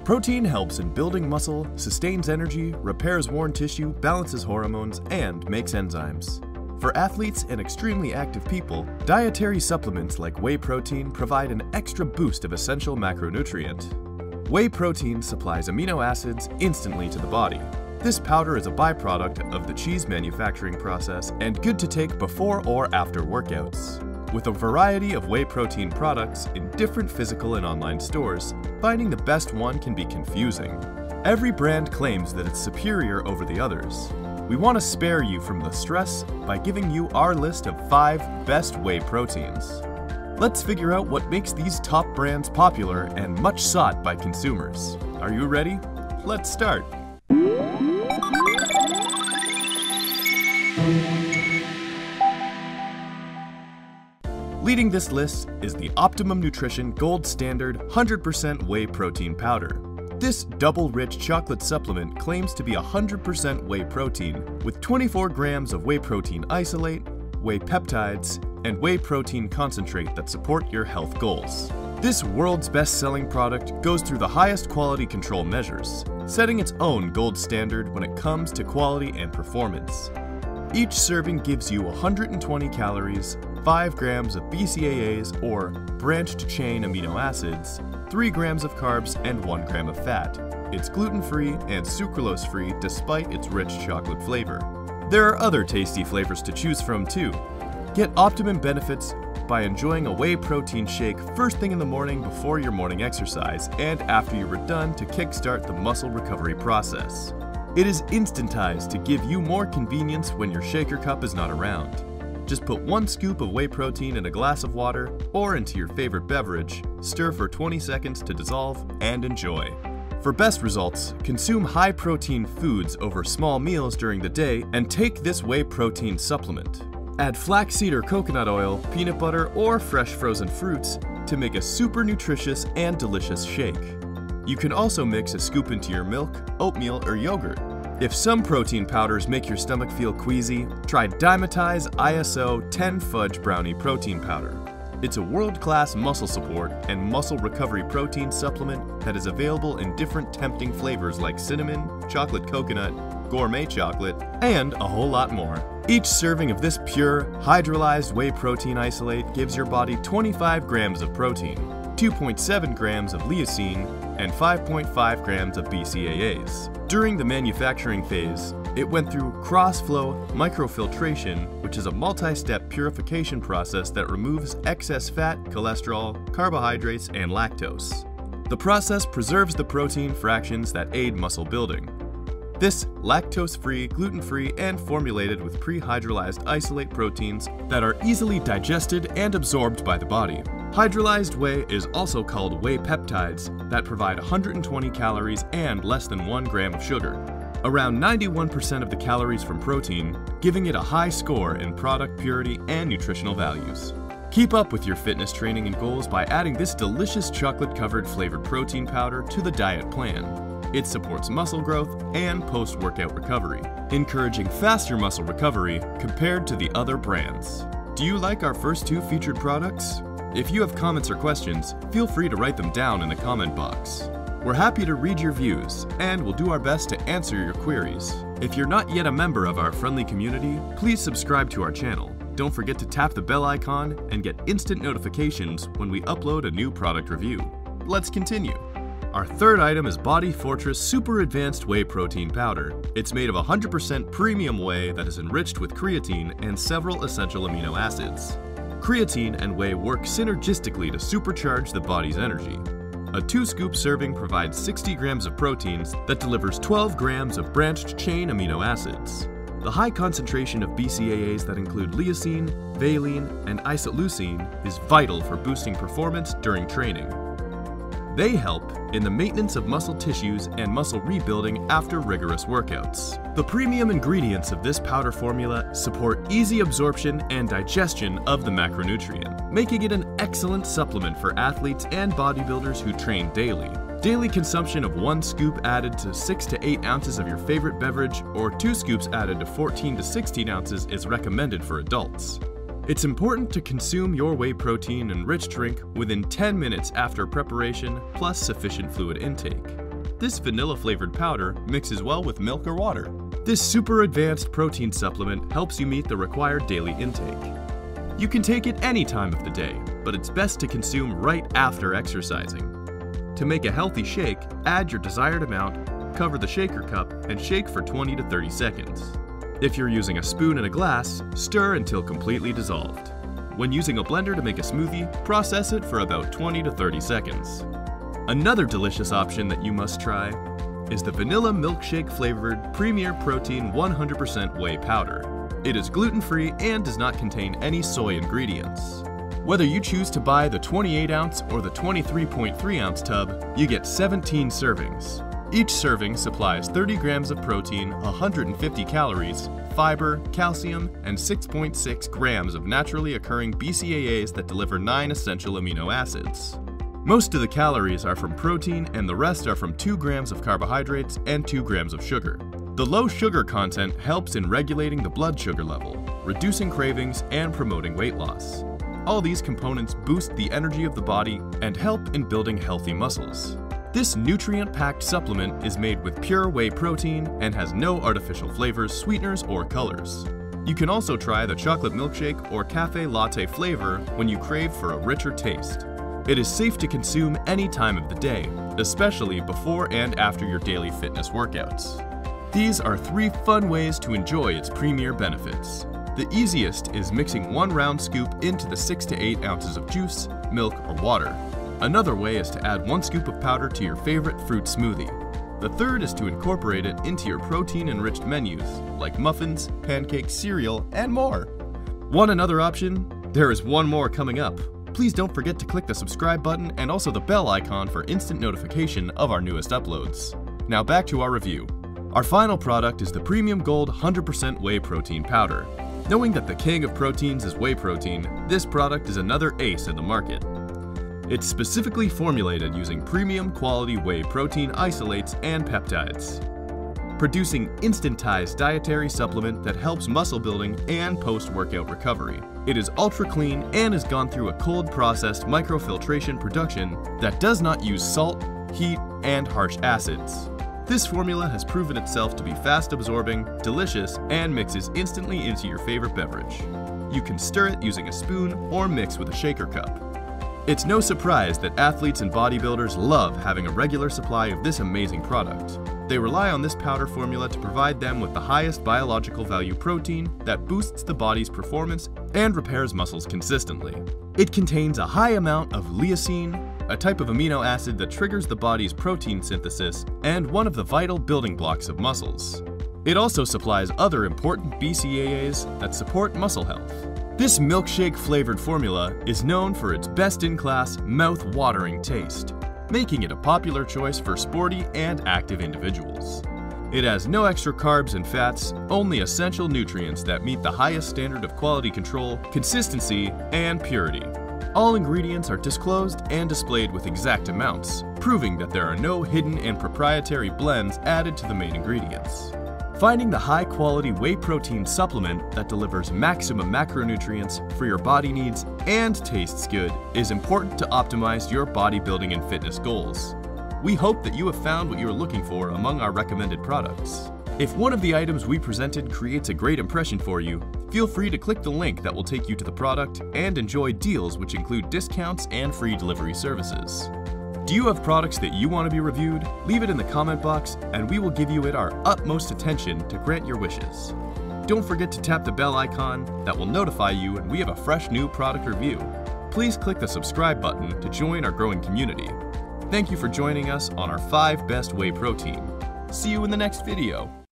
Protein helps in building muscle, sustains energy, repairs worn tissue, balances hormones, and makes enzymes. For athletes and extremely active people, dietary supplements like whey protein provide an extra boost of essential macronutrient. Whey protein supplies amino acids instantly to the body. This powder is a byproduct of the cheese manufacturing process and good to take before or after workouts. With a variety of whey protein products in different physical and online stores, finding the best one can be confusing. Every brand claims that it's superior over the others. We want to spare you from the stress by giving you our list of 5 best whey proteins. Let's figure out what makes these top brands popular and much sought by consumers. Are you ready? Let's start. Leading this list is the Optimum Nutrition Gold Standard 100% Whey Protein Powder. This double-rich chocolate supplement claims to be 100% whey protein with 24 grams of whey protein isolate, whey peptides, and whey protein concentrate that support your health goals. This world's best-selling product goes through the highest quality control measures, setting its own gold standard when it comes to quality and performance. Each serving gives you 120 calories, 5 grams of BCAAs or branched-chain amino acids, 3 grams of carbs, and 1 gram of fat. It's gluten-free and sucralose-free despite its rich chocolate flavor. There are other tasty flavors to choose from too. Get optimum benefits by enjoying a whey protein shake first thing in the morning before your morning exercise and after you are done to kickstart the muscle recovery process. It is instantized to give you more convenience when your shaker cup is not around. Just put 1 scoop of whey protein in a glass of water or into your favorite beverage, stir for 20 seconds to dissolve, and enjoy. For best results, consume high-protein foods over small meals during the day and take this whey protein supplement. Add flaxseed or coconut oil, peanut butter, or fresh frozen fruits to make a super nutritious and delicious shake. You can also mix a scoop into your milk, oatmeal, or yogurt. If some protein powders make your stomach feel queasy, try Dymatize ISO 10 Fudge Brownie Protein Powder. It's a world-class muscle support and muscle recovery protein supplement that is available in different tempting flavors like cinnamon, chocolate coconut, gourmet chocolate, and a whole lot more. Each serving of this pure, hydrolyzed whey protein isolate gives your body 25 grams of protein, 2.7 grams of leucine, and 5.5 grams of BCAAs. During the manufacturing phase, it went through cross-flow microfiltration, which is a multi-step purification process that removes excess fat, cholesterol, carbohydrates, and lactose. The process preserves the protein fractions that aid muscle building. This lactose-free, gluten-free, and formulated with pre-hydrolyzed isolate proteins that are easily digested and absorbed by the body. Hydrolyzed whey is also called whey peptides that provide 120 calories and less than 1 gram of sugar. Around 91% of the calories from protein, giving it a high score in product purity and nutritional values. Keep up with your fitness training and goals by adding this delicious chocolate-covered flavored protein powder to the diet plan. It supports muscle growth and post-workout recovery, encouraging faster muscle recovery compared to the other brands. Do you like our first 2 featured products? If you have comments or questions, feel free to write them down in the comment box. We're happy to read your views, and we'll do our best to answer your queries. If you're not yet a member of our friendly community, please subscribe to our channel. Don't forget to tap the bell icon and get instant notifications when we upload a new product review. Let's continue. Our third item is Body Fortress Super Advanced Whey Protein Powder. It's made of 100% premium whey that is enriched with creatine and several essential amino acids. Creatine and whey work synergistically to supercharge the body's energy. A 2-scoop serving provides 60 grams of proteins that delivers 12 grams of branched-chain amino acids. The high concentration of BCAAs that include leucine, valine, and isoleucine is vital for boosting performance during training. They help in the maintenance of muscle tissues and muscle rebuilding after rigorous workouts. The premium ingredients of this powder formula support easy absorption and digestion of the macronutrient, making it an excellent supplement for athletes and bodybuilders who train daily. Daily consumption of 1 scoop added to 6 to 8 ounces of your favorite beverage or 2 scoops added to 14 to 16 ounces is recommended for adults. It's important to consume your whey protein enriched drink within 10 minutes after preparation plus sufficient fluid intake. This vanilla-flavored powder mixes well with milk or water. This super advanced protein supplement helps you meet the required daily intake. You can take it any time of the day, but it's best to consume right after exercising. To make a healthy shake, add your desired amount, cover the shaker cup, and shake for 20 to 30 seconds. If you're using a spoon and a glass, stir until completely dissolved. When using a blender to make a smoothie, process it for about 20 to 30 seconds. Another delicious option that you must try is the vanilla milkshake flavored Premier Protein 100% whey powder. It is gluten-free and does not contain any soy ingredients. Whether you choose to buy the 28-ounce or the 23.3-ounce tub, you get 17 servings. Each serving supplies 30 grams of protein, 150 calories, fiber, calcium, and 6.6 grams of naturally occurring BCAAs that deliver 9 essential amino acids. Most of the calories are from protein and the rest are from 2 grams of carbohydrates and 2 grams of sugar. The low sugar content helps in regulating the blood sugar level, reducing cravings, and promoting weight loss. All these components boost the energy of the body and help in building healthy muscles. This nutrient-packed supplement is made with pure whey protein and has no artificial flavors, sweeteners, or colors. You can also try the chocolate milkshake or cafe latte flavor when you crave for a richer taste. It is safe to consume any time of the day, especially before and after your daily fitness workouts. These are 3 fun ways to enjoy its premier benefits. The easiest is mixing 1 round scoop into the 6 to 8 ounces of juice, milk, or water. Another way is to add 1 scoop of powder to your favorite fruit smoothie. The third is to incorporate it into your protein-enriched menus, like muffins, pancakes, cereal, and more. Want another option? There is one more coming up. Please don't forget to click the subscribe button and also the bell icon for instant notification of our newest uploads. Now back to our review. Our final product is the Premium Gold 100% Whey Protein Powder. Knowing that the king of proteins is whey protein, this product is another ace in the market. It's specifically formulated using premium quality whey protein isolates and peptides, producing instantized dietary supplement that helps muscle building and post-workout recovery. It is ultra clean and has gone through a cold processed microfiltration production that does not use salt, heat, and harsh acids. This formula has proven itself to be fast absorbing, delicious, and mixes instantly into your favorite beverage. You can stir it using a spoon or mix with a shaker cup. It's no surprise that athletes and bodybuilders love having a regular supply of this amazing product. They rely on this powder formula to provide them with the highest biological value protein that boosts the body's performance and repairs muscles consistently. It contains a high amount of leucine, a type of amino acid that triggers the body's protein synthesis and one of the vital building blocks of muscles. It also supplies other important BCAAs that support muscle health. This milkshake-flavored formula is known for its best-in-class, mouth-watering taste, making it a popular choice for sporty and active individuals. It has no extra carbs and fats, only essential nutrients that meet the highest standard of quality control, consistency, and purity. All ingredients are disclosed and displayed with exact amounts, proving that there are no hidden and proprietary blends added to the main ingredients. Finding the high-quality whey protein supplement that delivers maximum macronutrients for your body needs and tastes good is important to optimize your bodybuilding and fitness goals. We hope that you have found what you are looking for among our recommended products. If one of the items we presented creates a great impression for you, feel free to click the link that will take you to the product and enjoy deals which include discounts and free delivery services. Do you have products that you want to be reviewed? Leave it in the comment box and we will give you it our utmost attention to grant your wishes. Don't forget to tap the bell icon that will notify you when we have a fresh new product review. Please click the subscribe button to join our growing community. Thank you for joining us on our 5 best whey protein. See you in the next video.